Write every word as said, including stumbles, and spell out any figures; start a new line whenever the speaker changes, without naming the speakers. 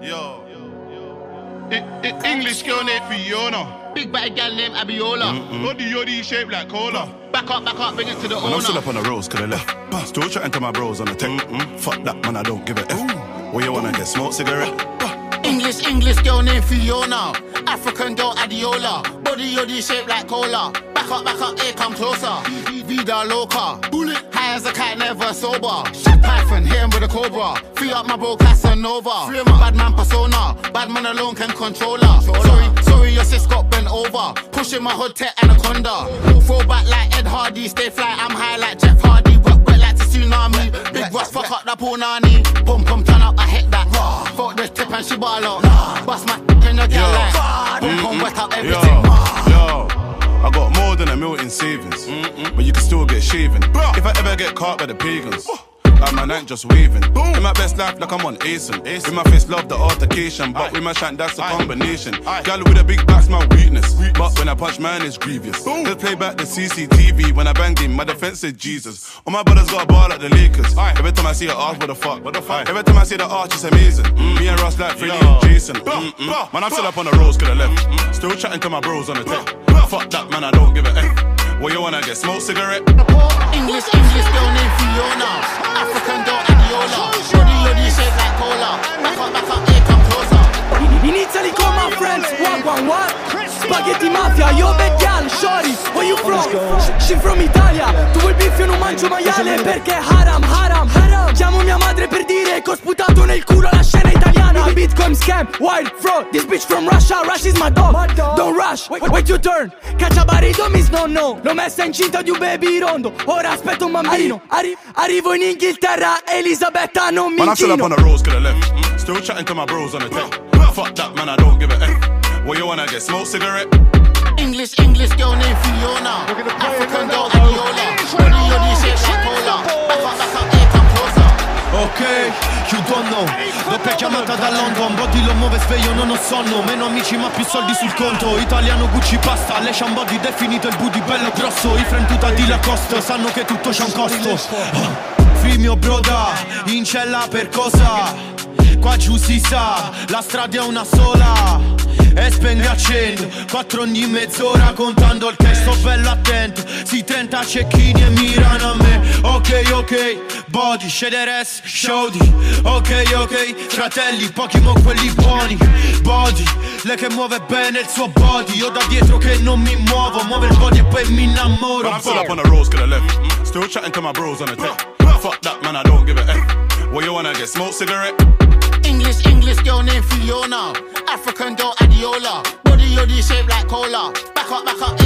Yo. I, I, English girl named Fiona.
Big bad gal named Abiola.
Yoddy yoddy shaped like cola.
Back up, back up, bring it to the
Man,
owner.
I'm still up on the roads, cause I left. Still chatting to my bros on the tech. Mm-mm. Fuck that, man, I don't give a F. Where you wanna get smoked cigarette?
English, English girl named Fiona. African girl Adiola. Body yoddy shaped like cola. Back up, back up, here come closer. Vida loca. Bullet. High as a cat, never sober. Python, hit him with a cobra. Free up my bro Casanova. Free my bad man persona. Bad man alone can control her. Sorry, sorry, your sis got bent over. Pushing my hood tech anaconda. Throw back like Ed Hardy. Stay fly, I'm high like Jeff Hardy. Work wet like the tsunami. Big Ross, fuck up the punani. Boom, come turn up, I hit that. Fuck this tip and she ball out. Bust my in the girl like. Boom, come wet up everything.
Yo, I got more than a million savings, Mm-mm. but you can still get shaven. If I ever get caught by the pagans, like my night just waving. In my best life, like I'm on Asen. With my face, love the altercation, but with my shank, that's a combination. Gal with a big back's my weakness, but when I punch, man, it's grievous. Just play back the C C T V when I banged him. My defense is Jesus. All my brothers got a ball like the Lakers. Every time I see her arch, what the fuck? What the fuck? Every time I see the arch, it's amazing. Mm. Me and Ross like Freddie and Jason. Mm-mm. Man, I'm still up on the roads, cause I left. Mm. Still chatting to my bros on the tech. Fuck that, man, I don't give a F. What you wanna get, smoke cigarette?
English, English girl named Fiona. African girl Adiola. Body yoddy shaped like cola. Back up, back up, here come closer.
In Italy call my friends, one, one, one. Spaghetti mafia, yo bad gal, shorty, where you from? She from Italia, tu vuoi beef io non mangio maiale perché haram, haram, haram. Chiamo mia madre per dire che ho sputato nel culo la scena italiana. Bitcoin scam, wild fraud, this bitch from Russia, Rush is my dog. Don't rush, wait, wait your turn. Cacciabarito mi snonno, l'ho messa incinta di un baby rondo. Ora aspetto un bambino, Arri arrivo in Inghilterra, Elisabetta non mi
Man, I'm still up on the roads, cause I left. Mm. Still chatting to my bros on the tech. Fuck that, man, I don't give a F. What you wanna get, smoke cigarette?
English, English girl named Fiona. African girl Adiola. Body yoddy shaped like cola. Back up, back up, here come closer.
Ok, you don't know. Doppia chiamata da London, body lo muove sveglio, non ho sonno. Meno amici ma più soldi sul conto. Italiano Gucci pasta, Lecian body definito il booty bello grosso. I frentuta di Lacoste sanno che tutto c'ha un costo. Free mio broda, in cella per cosa? Qua giù si sa, la strada è una sola. E spengo e accendo, quattro ogni mezz'ora contando il cash. Sto bello attento, si trenta cecchini e mirano a me. Ok, ok, body, shederes, showdy. Ok, ok, fratelli, pochi mo quelli buoni. Body, lei che muove bene il suo body. Io da dietro che non mi muovo, muove il body e poi mi innamoro.
Man, I'm still up on the roads, cause I left. Mm. Still chatting to my bros on the tech. Fuck that, man, I don't give a F. What you wanna get, smoke cigarette?
English, English girl named Fiona. African girl Adiola. Body yoddy shaped like cola. Back up, back up,